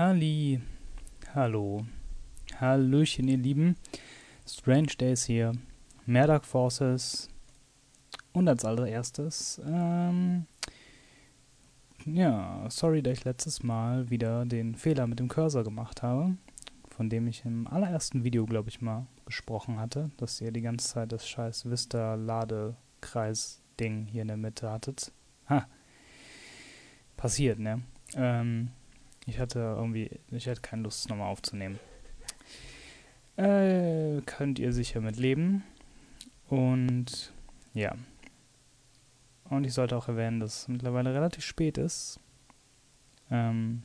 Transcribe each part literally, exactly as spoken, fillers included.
Halli, hallo, hallöchen ihr Lieben, Strange Days hier, mehr Dark Forces und als allererstes, ähm, ja, sorry, dass ich letztes Mal wieder den Fehler mit dem Cursor gemacht habe, von dem ich im allerersten Video, glaube ich mal, gesprochen hatte, dass ihr die ganze Zeit das scheiß Vista-Ladekreis-Ding hier in der Mitte hattet. Ha, passiert, ne? Ähm, ich hatte irgendwie, ich hatte keine Lust, es nochmal aufzunehmen. Äh, könnt ihr sicher mit leben. Und ja. Und ich sollte auch erwähnen, dass es mittlerweile relativ spät ist. Ähm,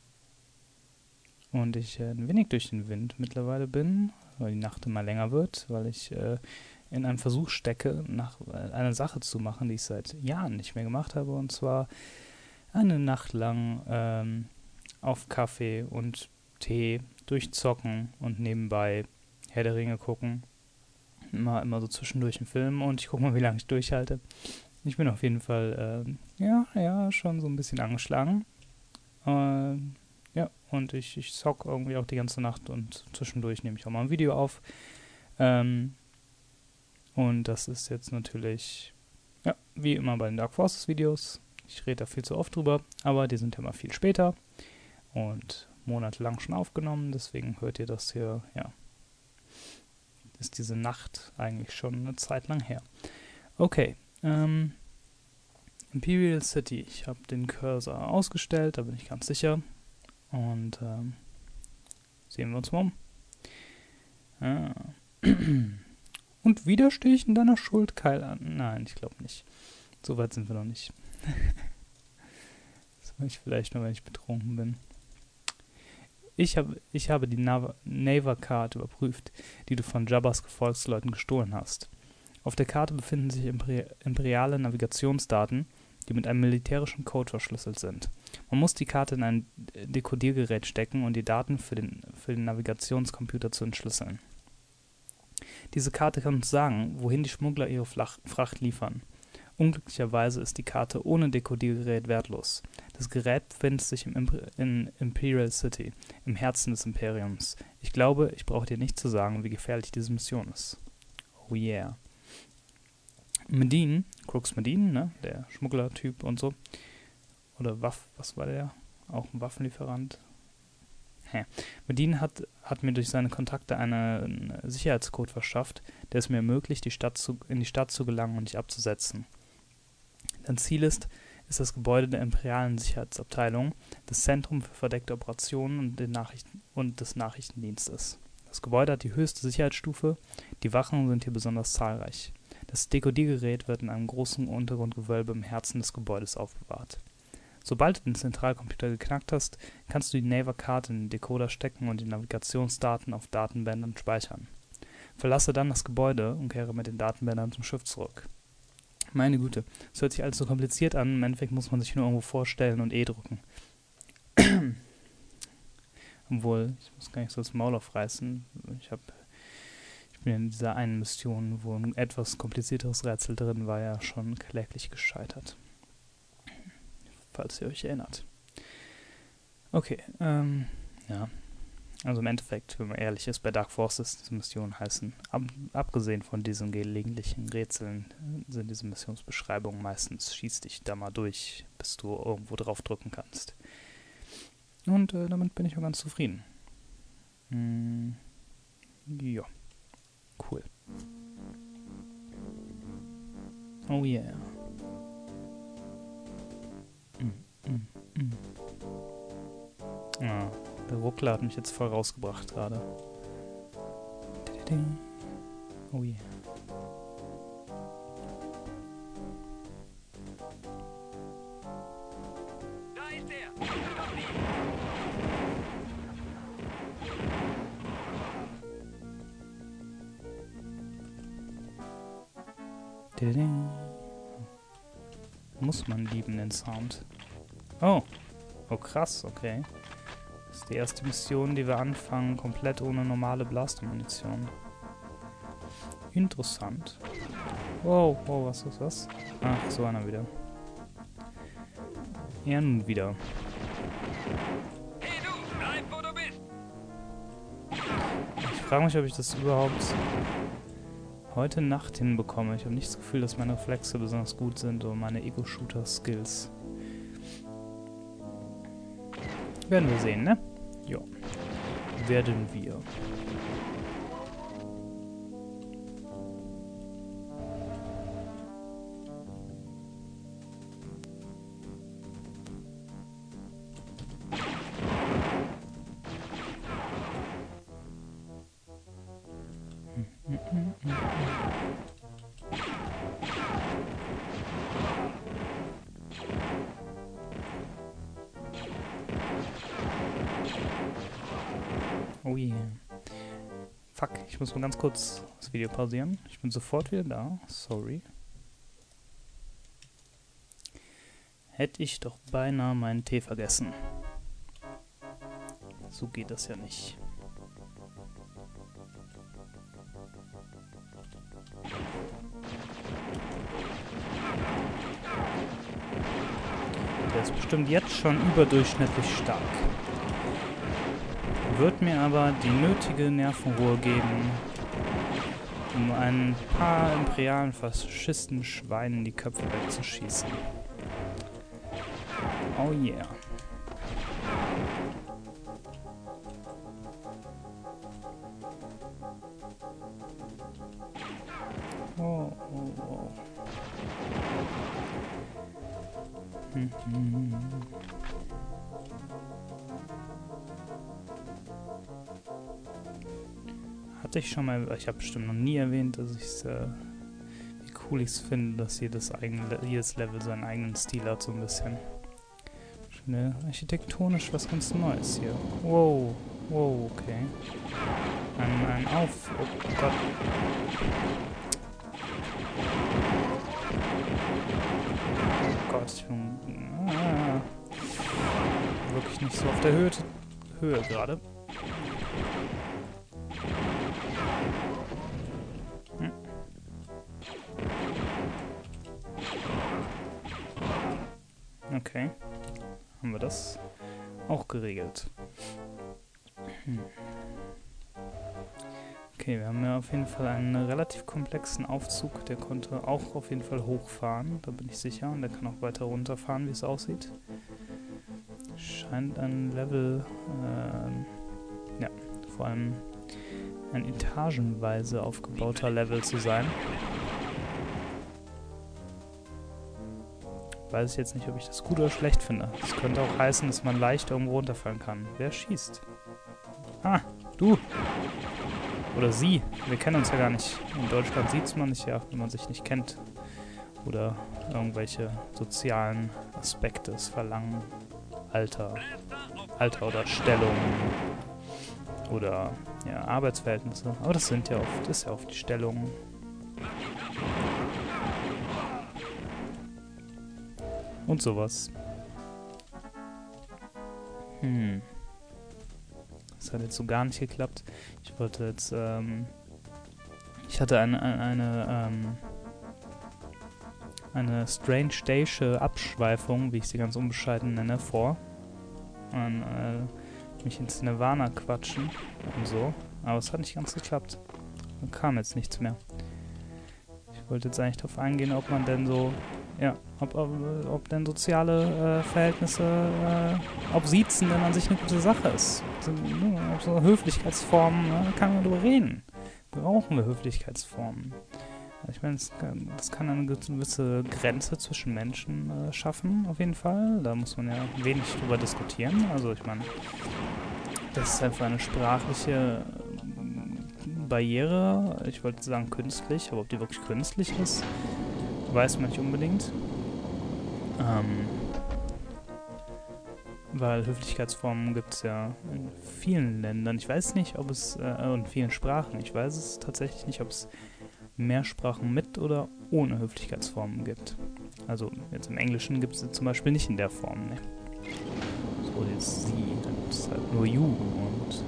und ich äh, ein wenig durch den Wind mittlerweile bin, weil die Nacht immer länger wird, weil ich äh, in einem Versuch stecke, nach äh, eine Sache zu machen, die ich seit Jahren nicht mehr gemacht habe. Und zwar eine Nacht lang ähm, auf Kaffee und Tee durchzocken und nebenbei Herr der Ringe gucken. Immer, immer so zwischendurch einen Film und ich gucke mal, wie lange ich durchhalte. Ich bin auf jeden Fall, äh, ja, ja, schon so ein bisschen angeschlagen. Äh, ja, und ich, ich zock irgendwie auch die ganze Nacht und zwischendurch nehme ich auch mal ein Video auf. Ähm, und das ist jetzt natürlich, ja, wie immer bei den Dark Forces Videos. Ich rede da viel zu oft drüber, aber die sind ja mal viel später und monatelang schon aufgenommen, deswegen hört ihr das hier, ja, ist diese Nacht eigentlich schon eine Zeit lang her. Okay, ähm, Imperial City, ich habe den Cursor ausgestellt, da bin ich ganz sicher und ähm, sehen wir uns mal um. Ah. Und wieder stehe ich in deiner Schuld, Keil an. Nein, ich glaube nicht. So weit sind wir noch nicht. Das mache ich vielleicht nur, wenn ich betrunken bin. Ich, hab, ich habe die Navar-Card überprüft, die du von Jabba's Gefolgsleuten gestohlen hast. Auf der Karte befinden sich imperi imperiale Navigationsdaten, die mit einem militärischen Code verschlüsselt sind. Man muss die Karte in ein Dekodiergerät stecken und die Daten für den, für den Navigationscomputer zu entschlüsseln. Diese Karte kann uns sagen, wohin die Schmuggler ihre Flach Fracht liefern. Unglücklicherweise ist die Karte ohne Dekodiergerät wertlos. Das Gerät befindet sich im Imper in Imperial City, im Herzen des Imperiums. Ich glaube, ich brauche dir nicht zu sagen, wie gefährlich diese Mission ist. Oh yeah. Medin, Crooks Medin, ne, der Schmugglertyp und so. Oder Waff, was war der? Auch ein Waffenlieferant. Hä. Medin hat, hat mir durch seine Kontakte einen Sicherheitscode verschafft, der es mir ermöglicht, die Stadt zu, in die Stadt zu gelangen und dich abzusetzen. Dein Ziel ist, ist das Gebäude der imperialen Sicherheitsabteilung, das Zentrum für verdeckte Operationen und, den Nachrichten und des Nachrichtendienstes. Das Gebäude hat die höchste Sicherheitsstufe, die Wachen sind hier besonders zahlreich. Das Dekodiergerät wird in einem großen Untergrundgewölbe im Herzen des Gebäudes aufbewahrt. Sobald du den Zentralcomputer geknackt hast, kannst du die Navar-Card in den Decoder stecken und die Navigationsdaten auf Datenbändern speichern. Verlasse dann das Gebäude und kehre mit den Datenbändern zum Schiff zurück. Meine Güte, es hört sich alles so kompliziert an, im Endeffekt muss man sich nur irgendwo vorstellen und E drücken. Obwohl, ich muss gar nicht so das Maul aufreißen. Ich habe, ich bin in dieser einen Mission, wo ein etwas komplizierteres Rätsel drin war, ja schon kläglich gescheitert. Falls ihr euch erinnert. Okay, ähm, ja. Also im Endeffekt, wenn man ehrlich ist, bei Dark Forces, diese Missionen heißen, ab, abgesehen von diesen gelegentlichen Rätseln, sind diese Missionsbeschreibungen meistens, schieß dich da mal durch, bis du irgendwo drauf drücken kannst. Und äh, damit bin ich auch ganz zufrieden. Hm, ja, cool. Oh yeah. Mm, mm, mm. Ah. Der Ruckler hat mich jetzt voll rausgebracht gerade. Oh yeah. Da ist er! Muss man lieben, den Sound. Oh. Oh krass, okay. Das ist die erste Mission, die wir anfangen, komplett ohne normale Blaster-Munition. Interessant. Wow, wow, was ist das? Ach, so einer wieder. Ja, nun wieder. Hey du, frage mich, ob ich das überhaupt heute Nacht hinbekomme. Ich habe nicht das Gefühl, dass meine Reflexe besonders gut sind oder meine Ego-Shooter-Skills. Werden wir sehen, ne? Ja. Werden wir. Oh yeah. Fuck, ich muss mal ganz kurz das Video pausieren. Ich bin sofort wieder da. Sorry. Hätte ich doch beinahe meinen Tee vergessen. So geht das ja nicht. Der ist bestimmt jetzt schon überdurchschnittlich stark. Wird mir aber die nötige Nervenruhe geben, um ein paar imperialen Faschisten-Schweinen die Köpfe wegzuschießen. Oh yeah. Oh, oh, oh. Hm, hm. Hatte ich schon mal, ich habe bestimmt noch nie erwähnt, dass ich es, äh, wie cool ich es finde, dass jedes, eigene, jedes Level seinen eigenen Stil hat, so ein bisschen. Schöne architektonisch was ganz Neues hier. Wow, wow, okay. Ein, ein Auf... Oh Gott. Oh Gott, ich bin... Ah, wirklich nicht so auf der Höhe, Höhe gerade. Hm. Okay. Haben wir das auch geregelt. Hm. Okay, wir haben ja auf jeden Fall einen relativ komplexen Aufzug. Der konnte auch auf jeden Fall hochfahren, da bin ich sicher. Und der kann auch weiter runterfahren, wie es aussieht. Scheint ein Level, äh, ja, vor allem ein etagenweise aufgebauter Level zu sein. Weiß ich jetzt nicht, ob ich das gut oder schlecht finde. Das könnte auch heißen, dass man leicht irgendwo runterfallen kann. Wer schießt? Ah, du! Oder sie. Wir kennen uns ja gar nicht. In Deutschland sieht man sich ja, wenn man sich nicht kennt. Oder irgendwelche sozialen Aspekte, das Verlangen, Alter, Alter oder Stellung. Oder ja, Arbeitsverhältnisse. Aber das sind ja oft, das ist ja oft die Stellung. Und sowas. Hm. Das hat jetzt so gar nicht geklappt. Ich wollte jetzt, ähm... Ich hatte eine, eine, ähm... eine strange-daische Abschweifung, wie ich sie ganz unbescheiden nenne, vor. Und, äh, mich ins Nirvana quatschen und so. Aber es hat nicht ganz geklappt. Da kam jetzt nichts mehr. Ich wollte jetzt eigentlich darauf eingehen, ob man denn so... Ja, ob, ob, ob denn soziale äh, Verhältnisse, äh, ob Siezen denn an sich eine gute Sache ist. So, ne, ob so Höflichkeitsformen, ne, kann man darüber reden. Brauchen wir Höflichkeitsformen? Ich meine, das kann, das kann eine gewisse Grenze zwischen Menschen äh, schaffen, auf jeden Fall. Da muss man ja wenig drüber diskutieren. Also ich meine, das ist einfach eine sprachliche Barriere. Ich wollte sagen künstlich, aber ob die wirklich künstlich ist, weiß man nicht unbedingt. Ähm, weil Höflichkeitsformen gibt es ja in vielen Ländern. Ich weiß nicht, ob es, äh, in vielen Sprachen, ich weiß es tatsächlich nicht, ob es mehr Sprachen mit oder ohne Höflichkeitsformen gibt. Also jetzt im Englischen gibt es sie zum Beispiel nicht in der Form, ne? So jetzt sie, dann gibt es halt nur you und...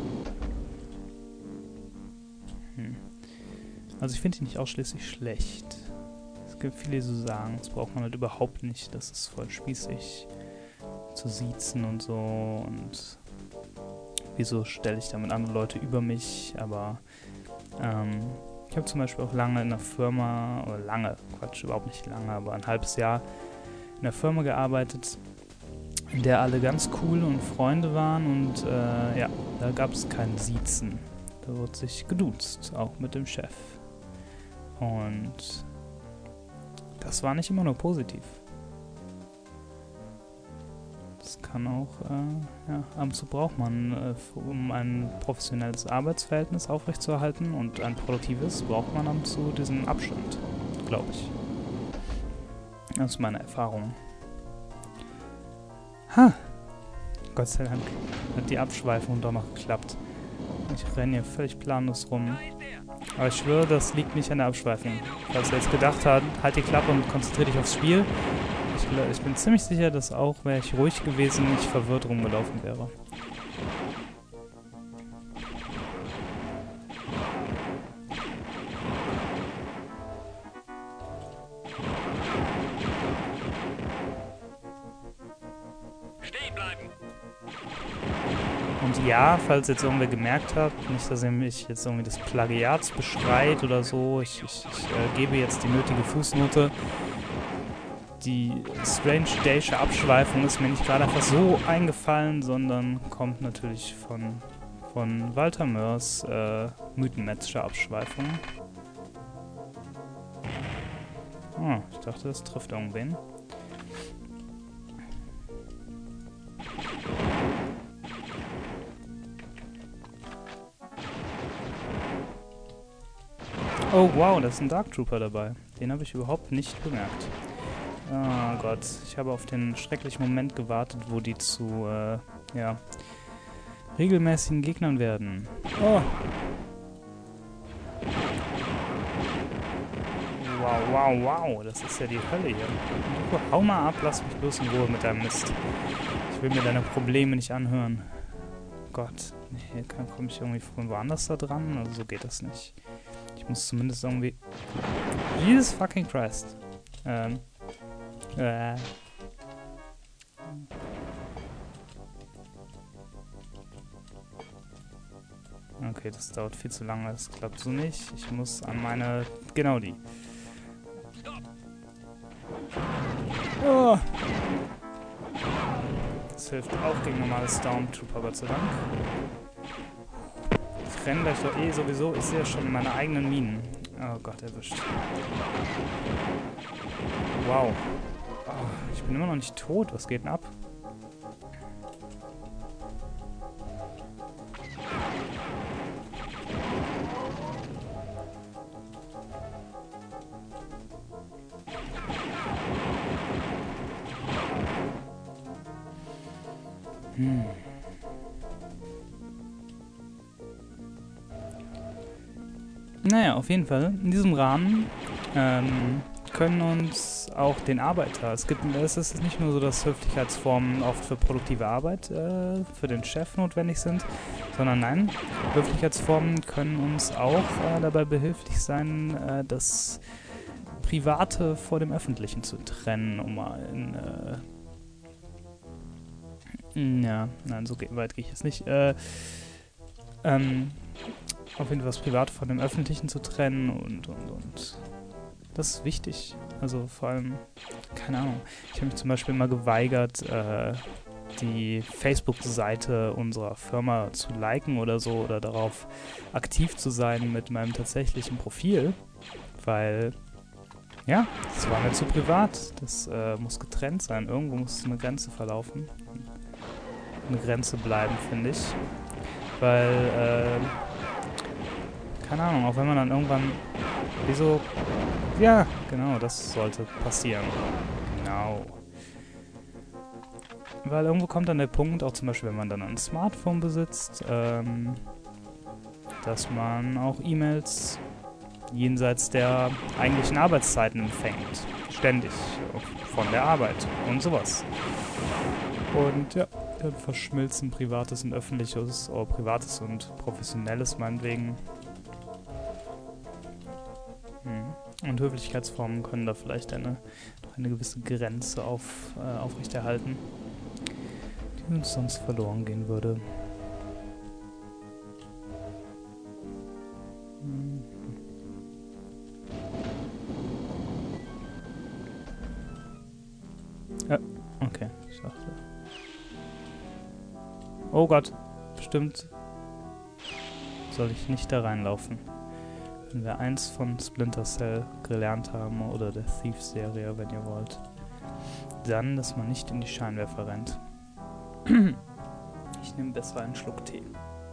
Hm. Also ich finde die nicht ausschließlich schlecht. Es gibt viele, die so sagen, das braucht man halt überhaupt nicht, das ist voll spießig zu siezen und so und wieso stelle ich damit andere Leute über mich, aber ähm, ich habe zum Beispiel auch lange in einer Firma, oder lange, Quatsch, überhaupt nicht lange, aber ein halbes Jahr in einer Firma gearbeitet, in der alle ganz cool und Freunde waren und äh, ja, da gab es kein Siezen. Da wurde sich geduzt, auch mit dem Chef. Und das war nicht immer nur positiv. Das kann auch, äh, ja, ab und zu braucht man, äh, um ein professionelles Arbeitsverhältnis aufrechtzuerhalten und ein produktives, braucht man ab und zu diesen Abstand, glaube ich. Das ist meine Erfahrung. Ha! Gott sei Dank hat die Abschweifung doch noch geklappt. Ich renne hier völlig planlos rum. Aber ich schwöre, das liegt nicht an der Abschweifung. Falls ihr jetzt gedacht habt, halt die Klappe und konzentriere dich aufs Spiel. Ich, ich bin ziemlich sicher, dass auch, wäre ich ruhig gewesen, ich verwirrt rumgelaufen wäre. Und ja, falls jetzt irgendwer gemerkt habt, nicht, dass ihr mich jetzt irgendwie des Plagiats beschreit oder so, ich, ich, ich äh, gebe jetzt die nötige Fußnote. Die Strange Daysche Abschweifung ist mir nicht gerade einfach so eingefallen, sondern kommt natürlich von, von Walter Mörs äh, Mythenmetzscher Abschweifung. Oh, ich dachte, das trifft irgendwen. Oh wow, da ist ein Dark Trooper dabei. Den habe ich überhaupt nicht bemerkt. Oh Gott, ich habe auf den schrecklichen Moment gewartet, wo die zu, äh, ja, regelmäßigen Gegnern werden. Oh! Wow, wow, wow, das ist ja die Hölle hier. Oh, hau mal ab, lass mich bloß in Ruhe mit deinem Mist. Ich will mir deine Probleme nicht anhören. Gott, nee, komme ich irgendwie von woanders da dran? Also so geht das nicht. Ich muss zumindest irgendwie... Jesus fucking Christ. Ähm... Äh. Okay, das dauert viel zu lange, das klappt so nicht. Ich muss an meine... Genau die. Oh. Das hilft auch gegen normale Stormtrooper, Gott sei Dank. Ich renne gleich doch eh sowieso. Ich sehe ja schon meine eigenen Minen. Oh Gott, erwischt. Wow. Oh, ich bin immer noch nicht tot. Was geht denn ab? Hm. Naja, auf jeden Fall. In diesem Rahmen ähm, können uns auch den Arbeiter, es gibt, es ist nicht nur so, dass Höflichkeitsformen oft für produktive Arbeit äh, für den Chef notwendig sind, sondern nein, Höflichkeitsformen können uns auch äh, dabei behilflich sein, äh, das Private vor dem Öffentlichen zu trennen, um mal in, äh, ja, nein, so geht, weit gehe ich jetzt nicht, äh, ähm, auf jeden Fall das Private von dem Öffentlichen zu trennen und, und, und das ist wichtig. Also vor allem, keine Ahnung, ich habe mich zum Beispiel immer geweigert, äh, die Facebook-Seite unserer Firma zu liken oder so oder darauf aktiv zu sein mit meinem tatsächlichen Profil, weil, ja, das war mir zu privat. Das äh, muss getrennt sein. Irgendwo muss eine Grenze verlaufen. Eine Grenze bleiben, finde ich. Weil, äh, keine Ahnung, auch wenn man dann irgendwann, wieso, ja, genau, das sollte passieren. Genau. Weil irgendwo kommt dann der Punkt, auch zum Beispiel, wenn man dann ein Smartphone besitzt, ähm, dass man auch E-Mails jenseits der eigentlichen Arbeitszeiten empfängt. Ständig. Von der Arbeit und sowas. Und ja, dann verschmilzen Privates und Öffentliches, oder Privates und Professionelles meinetwegen. Hm. Und Höflichkeitsformen können da vielleicht eine, eine gewisse Grenze auf, äh, aufrechterhalten, die uns sonst verloren gehen würde. Ja, okay, ich dachte. Oh Gott, bestimmt soll ich nicht da reinlaufen. Wenn wir eins von Splinter Cell gelernt haben, oder der Thief-Serie, wenn ihr wollt, dann, dass man nicht in die Scheinwerfer rennt. Ich nehme besser einen Schluck Tee.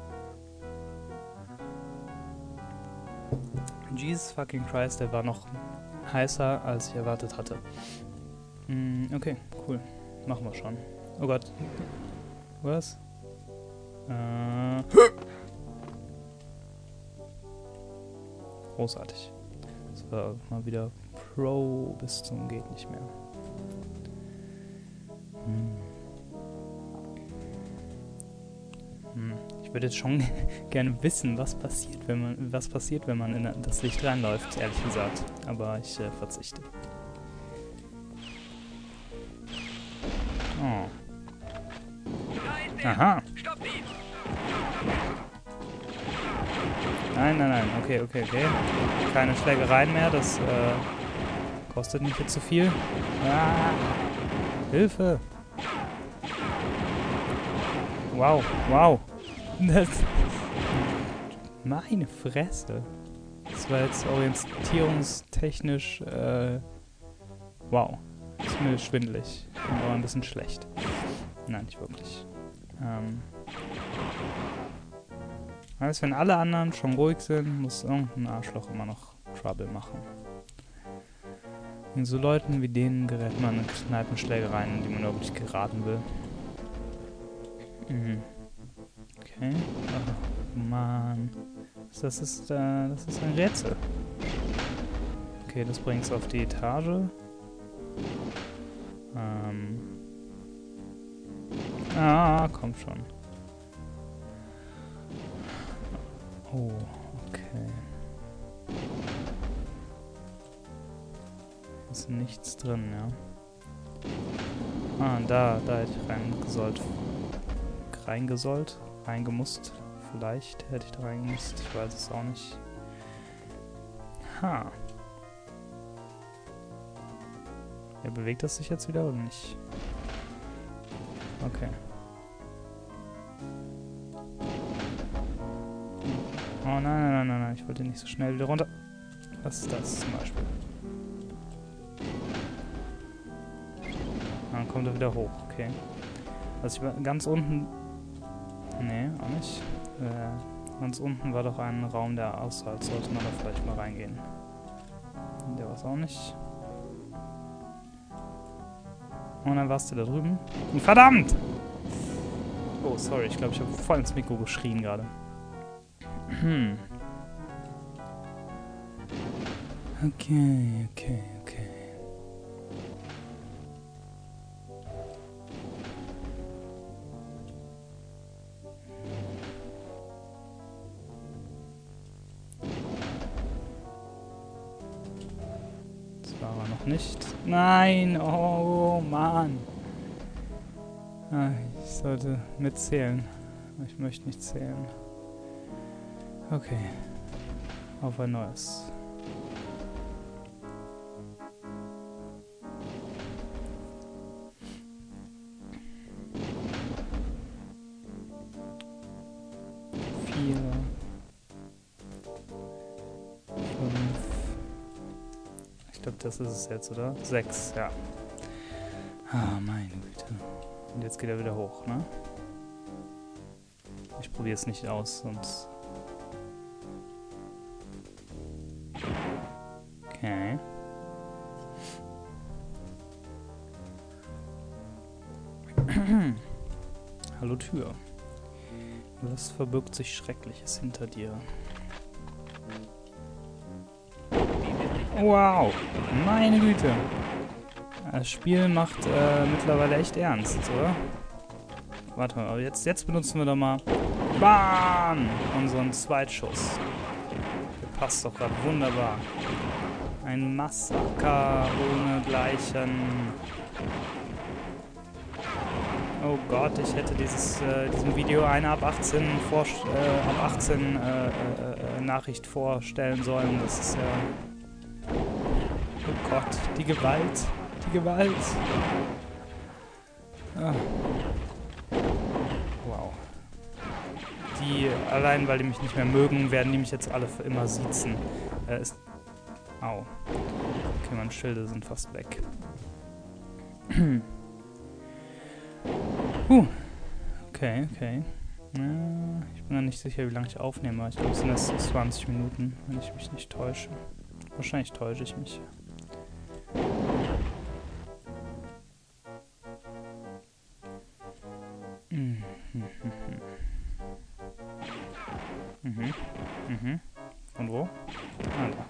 Jesus fucking Christ, der war noch heißer, als ich erwartet hatte. Mm, okay, cool. Machen wir schon. Oh Gott. Was? Äh... Großartig. Das war mal wieder Pro bis zum geht nicht mehr. Hm. Hm. Ich würde jetzt schon gerne wissen, was passiert, wenn man was passiert, wenn man in das Licht reinläuft, ehrlich gesagt. Aber ich äh, verzichte. Oh. Aha. Nein, nein, nein. Okay, okay, okay. Keine Schlägereien mehr. Das äh, kostet nicht jetzt zu viel. Ah, Hilfe. Wow, wow. Das, meine Fresse. Das war jetzt orientierungstechnisch, äh, wow. Das ist mir schwindelig. Und auch ein bisschen schlecht. Nein, nicht wirklich. Ähm. Heißt, wenn alle anderen schon ruhig sind, muss irgendein Arschloch immer noch Trouble machen. Und so Leuten wie denen gerät man in Kneipenschlägereien, in die man wirklich geraten will. Mhm. Okay. Ach, Mann. Das ist, äh, das ist ein Rätsel. Okay, das bringt es auf die Etage. Ähm. Ah, komm schon. Oh, okay. Ist nichts drin, ja. Ah, da, da hätte ich reingesollt. Reingesollt? Reingemusst? Vielleicht hätte ich da reingemusst. Ich weiß es auch nicht. Ha. Ja, bewegt das sich jetzt wieder oder nicht? Okay. Oh nein, nein, nein, nein, nein, ich wollte nicht so schnell wieder runter. Was ist das zum Beispiel? Dann kommt er wieder hoch, okay. Also ich war ganz unten... Nee, auch nicht. Äh, ganz unten war doch ein Raum, der aussah, als sollte man da vielleicht mal reingehen. Der war es auch nicht. Und dann warst du da drüben. Und verdammt! Oh, sorry, ich glaube, ich habe voll ins Mikro geschrien gerade. Hm. Okay, okay, okay. Das war aber noch nicht. Nein, oh Mann. Ah, ich sollte mitzählen. Ich möchte nicht zählen. Okay. Auf ein neues. Vier. Fünf. Ich glaube, das ist es jetzt, oder? Sechs, ja. Ah, meine Güte. Und jetzt geht er wieder hoch, ne? Ich probiere es nicht aus, sonst... Okay. Hallo Tür. Was verbirgt sich Schreckliches hinter dir? Wow, meine Güte. Das Spiel macht äh, mittlerweile echt ernst, oder? Warte mal, aber jetzt, jetzt benutzen wir doch mal BAM! Unseren Zweitschuss. Der passt doch gerade wunderbar. Ein Massaker ohnegleichen. Oh Gott, ich hätte dieses äh, diesem Video eine ab achtzehn, vor, äh, ab achtzehn äh, äh, Nachricht vorstellen sollen. Das ist ja... Oh Gott, die Gewalt. Die Gewalt. Ah. Wow. Die, allein weil die mich nicht mehr mögen, werden die mich jetzt alle für immer siezen. Äh, ist... Au. Okay, meine Schilde sind fast weg. Huh. Okay, okay. Ja, ich bin noch nicht sicher, wie lange ich aufnehme. Ich glaube, es sind erst zwanzig Minuten, wenn ich mich nicht täusche. Wahrscheinlich täusche ich mich. Mhm. Mhm. Mhm. Von wo? Ah, da.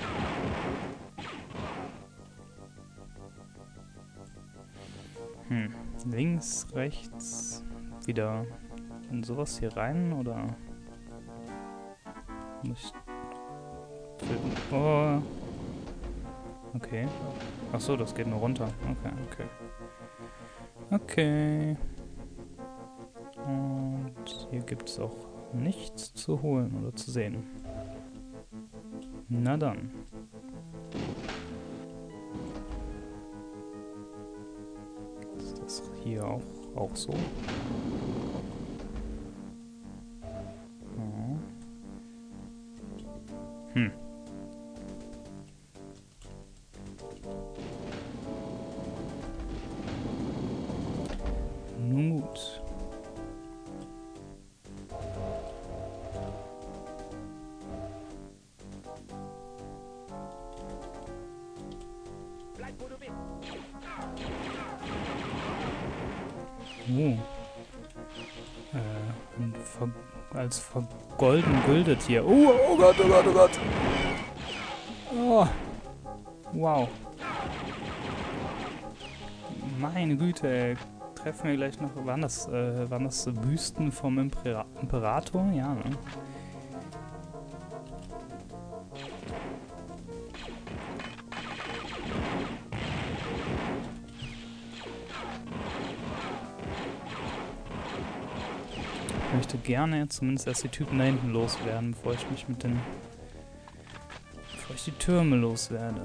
Hm. Links, rechts, wieder in sowas hier rein, oder muss ich... Oh. Okay. Ach so, das geht nur runter. Okay, okay. Okay. Und hier gibt es auch nichts zu holen oder zu sehen. Na dann. Ist das hier auch, auch so? Oh. Hm. Nun gut. Oh. Äh, ein ver als vergolden Güldetier. Oh, oh Gott, oh Gott, oh Gott. Oh. Wow. Meine Güte, ey. Treffen wir gleich noch. Waren das, äh, waren das Büsten vom Impera Imperator? Ja, ne? Ich möchte gerne zumindest erst die Typen da hinten loswerden, bevor ich mich mit den... bevor ich die Türme loswerde.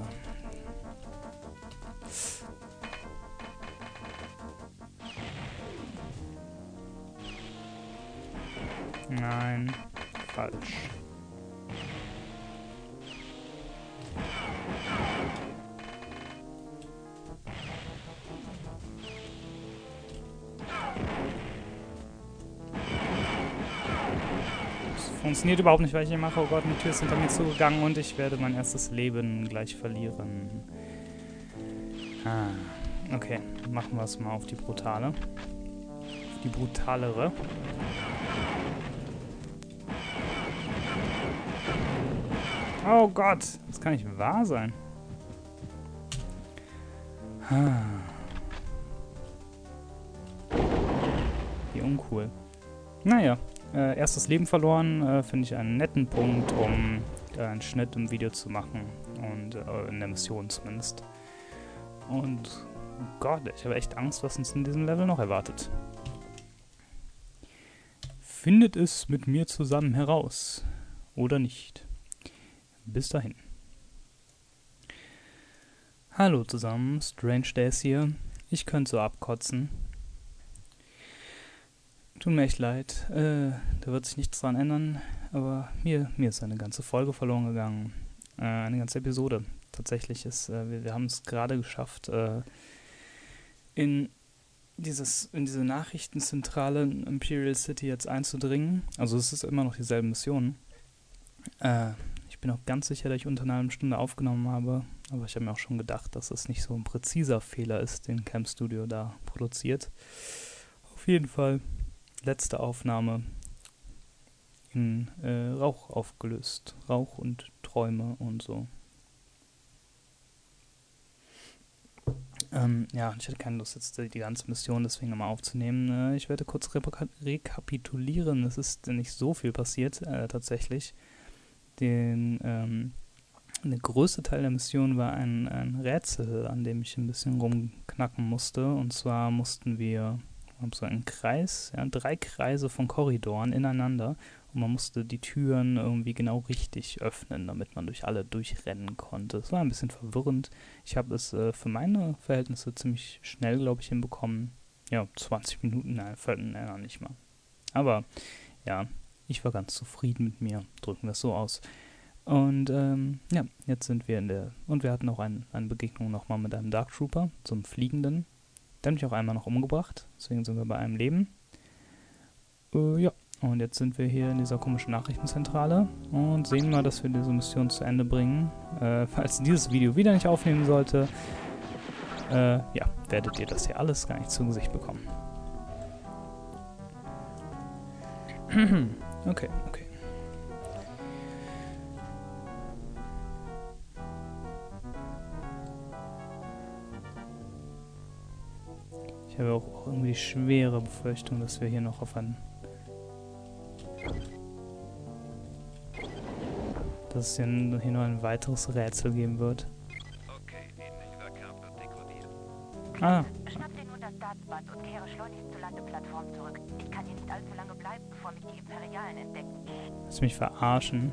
Nein, falsch. Funktioniert überhaupt nicht, weil ich hier mache. Oh Gott, die Tür ist hinter mir zugegangen und ich werde mein erstes Leben gleich verlieren. Ah, okay. Machen wir es mal auf die brutale. Auf die brutalere. Oh Gott, das kann nicht wahr sein. Ah. Wie uncool. Naja. Äh, erstes Leben verloren, äh, finde ich einen netten Punkt, um äh, einen Schnitt im Video zu machen. Und äh, in der Mission zumindest. Und Gott, ich habe echt Angst, was uns in diesem Level noch erwartet. Findet es mit mir zusammen heraus. Oder nicht. Bis dahin. Hallo zusammen, Strange Days hier. Ich könnte so abkotzen. Tut mir echt leid, äh, da wird sich nichts dran ändern, aber mir, mir ist eine ganze Folge verloren gegangen. Äh, eine ganze Episode. Tatsächlich ist, äh, wir, wir haben es gerade geschafft, äh, in dieses, in diese Nachrichtenzentrale in Imperial City jetzt einzudringen. Also es ist immer noch dieselbe Mission. Äh, ich bin auch ganz sicher, dass ich unter einer halben Stunde aufgenommen habe, aber ich habe mir auch schon gedacht, dass es nicht so ein präziser Fehler ist, den Camp Studio da produziert. Auf jeden Fall. Letzte Aufnahme in äh, Rauch aufgelöst. Rauch und Träume und so. Ähm, ja, ich hatte keine Lust, jetzt die, die ganze Mission deswegen nochmal aufzunehmen. Äh, ich werde kurz reka- rekapitulieren. Es ist nicht so viel passiert, äh, tatsächlich. Den, ähm, der größte Teil der Mission war ein, ein Rätsel, an dem ich ein bisschen rumknacken musste. Und zwar mussten wir... Wir haben so einen Kreis, ja, drei Kreise von Korridoren ineinander und man musste die Türen irgendwie genau richtig öffnen, damit man durch alle durchrennen konnte. Es war ein bisschen verwirrend. Ich habe es äh, für meine Verhältnisse ziemlich schnell, glaube ich, hinbekommen. ja, zwanzig Minuten, nein, nein, noch nicht mal. Aber, ja, ich war ganz zufrieden mit mir, drücken wir es so aus. Und, ähm, ja, jetzt sind wir in der, und wir hatten auch ein, eine Begegnung nochmal mit einem Dark Trooper, zum Fliegenden. Der hat mich auch einmal noch umgebracht, deswegen sind wir bei einem Leben. Äh, ja, und jetzt sind wir hier in dieser komischen Nachrichtenzentrale und sehen mal, dass wir diese Mission zu Ende bringen. Äh, falls dieses Video wieder nicht aufnehmen sollte, äh, ja, werdet ihr das hier alles gar nicht zu Gesicht bekommen. Okay, okay. Ich habe auch irgendwie die schwere Befürchtung, dass wir hier noch auf ein... dass es hier, hier noch ein weiteres Rätsel geben wird. Okay, ähnlicher Kern wird dekodiert. Ah. Schnapp dir nun das Datenband und kehre schleunigst zur Landeplattform zurück. Ich kann hier nicht allzu lange bleiben, bevor mich die Imperialen entdecken. Lass mich verarschen.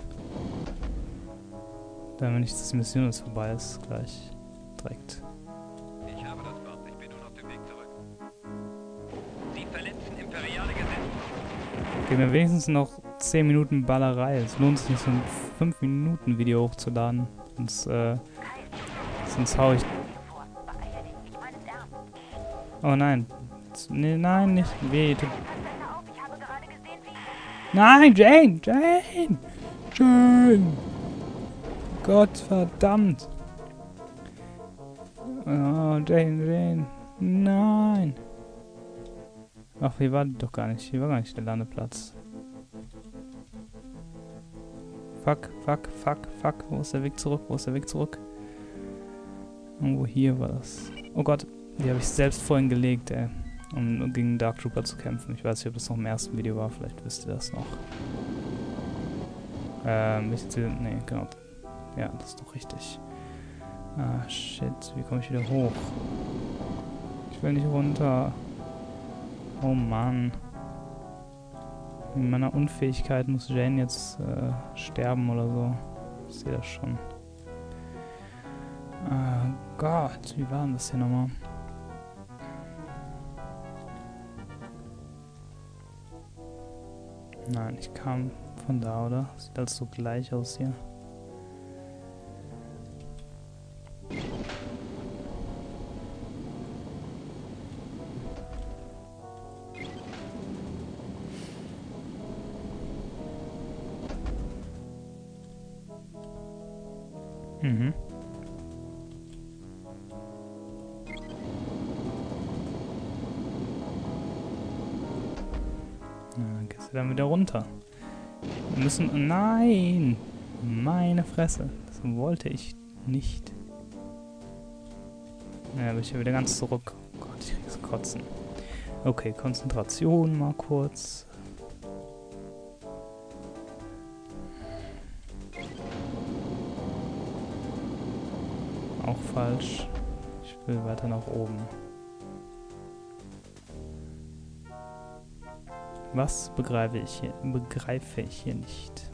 Dann, wenn ich das Mission jetzt vorbei ist, gleich direkt. Ich habe das Band, ich bin nun auf dem Weg zurück. Sie verletzen imperiale Gesetze. Gib mir wenigstens noch zehn Minuten Ballerei. Es lohnt sich nicht, so ein fünf Minuten Video hochzuladen. Sonst, äh, sonst hau ich... Oh nein. Nee, nein, nicht. Weh. Nein, Jane! Jane! Jane! Gott verdammt! Oh, Jane, Jane. Nein! Ach, hier war doch gar nicht. Hier war gar nicht der Landeplatz. Fuck, fuck, fuck, fuck. Wo ist der Weg zurück? Wo ist der Weg zurück? Irgendwo hier war das. Oh Gott, die habe ich selbst vorhin gelegt, ey. Um gegen Dark Trooper zu kämpfen. Ich weiß nicht, ob das noch im ersten Video war. Vielleicht wisst ihr das noch. Ähm, ich jetzt, nee, genau. Ja, das ist doch richtig. Ah, shit. Wie komme ich wieder hoch? Ich will nicht runter. Oh Mann. In meiner Unfähigkeit muss Jane jetzt äh, sterben oder so. Ich sehe das schon. Ah, Gott, wie war denn das hier nochmal? Nein, ich kam von da, oder? Sieht alles so gleich aus hier. Mhm. Na, dann gehst du dann wieder runter. Wir müssen... Nein! Meine Fresse. Das wollte ich nicht. Ja, bin ich ja wieder ganz zurück. Oh Gott, ich krieg's kotzen. Okay, Konzentration mal kurz. Auch falsch. Ich will weiter nach oben. Was begreife ich hier, begreife ich hier nicht?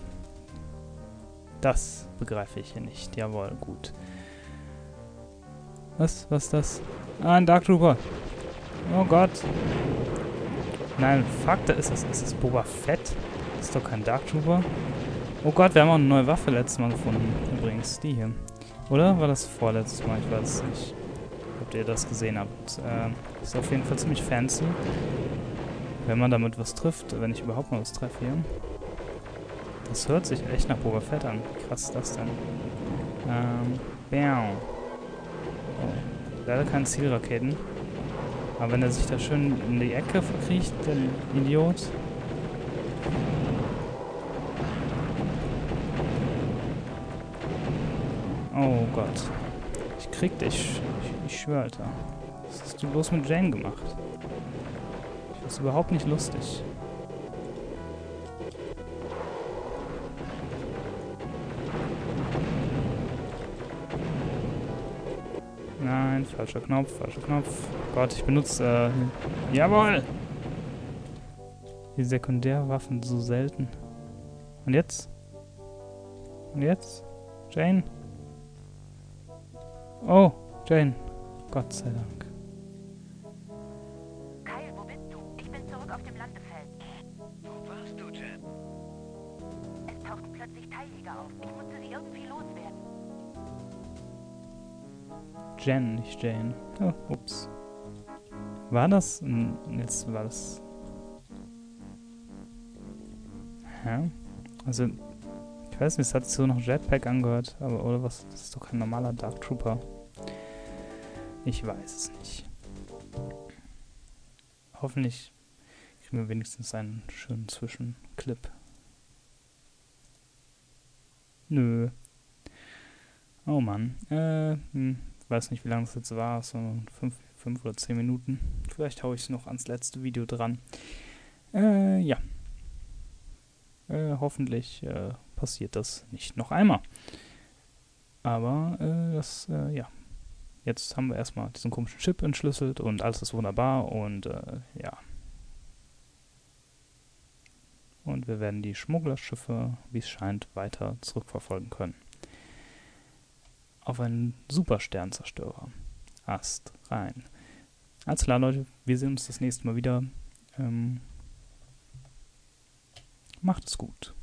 Das begreife ich hier nicht. Jawohl, gut. Was? Was ist das? Ah, ein Dark Trooper. Oh Gott. Nein, fuck, da ist es. Ist es Boba Fett? Das ist doch kein Dark Trooper. Oh Gott, wir haben auch eine neue Waffe letztes Mal gefunden. Übrigens, die hier. Oder war das vorletztes Mal? Ich weiß es nicht. Ob ihr das gesehen habt. Äh, ist auf jeden Fall ziemlich fancy. Wenn man damit was trifft, wenn ich überhaupt mal was treffe hier. Das hört sich echt nach Boba Fett an. Wie krass ist das denn? Ähm, bam. Oh, leider keine Zielraketen. Aber wenn er sich da schön in die Ecke verkriecht, der Idiot. Oh Gott. Ich krieg dich. Ich, ich schwöre, Alter. Was hast du bloß mit Jane gemacht? Das ist überhaupt nicht lustig. Nein, falscher Knopf, falscher Knopf. Gott, ich benutze... Äh, jawohl! Die Sekundärwaffen so selten. Und jetzt? Und jetzt? Jane? Oh, Jane. Gott sei Dank. Jen, nicht Jane. Oh, ups. War das? Jetzt war das... Hä? Also, ich weiß nicht, es hat sich so noch Jetpack angehört, aber oder was? Das ist doch kein normaler Dark Trooper. Ich weiß es nicht. Hoffentlich kriegen wir wenigstens einen schönen Zwischenclip. Nö. Oh Mann. Äh, hm, weiß nicht, wie lange das jetzt war. So fünf, fünf oder zehn Minuten. Vielleicht haue ich es noch ans letzte Video dran. Äh, ja. Äh, hoffentlich äh, passiert das nicht noch einmal. Aber, äh, das, äh, ja. Jetzt haben wir erstmal diesen komischen Chip entschlüsselt und alles ist wunderbar und, äh, ja. Und wir werden die Schmugglerschiffe, wie es scheint, weiter zurückverfolgen können. Auf einen Supersternzerstörer. Ast rein. Alles klar, Leute, wir sehen uns das nächste Mal wieder. Ähm, macht es gut.